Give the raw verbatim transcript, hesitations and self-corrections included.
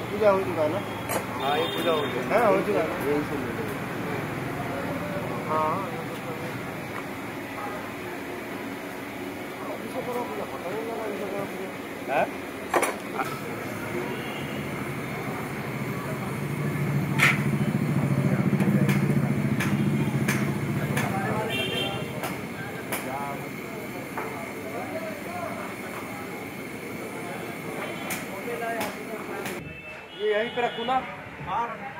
पूजा हो चुका है ना? हाँ ये पूजा हो गया। हाँ हो चुका है ना? हाँ है? ये यहीं पे रखूँ ना?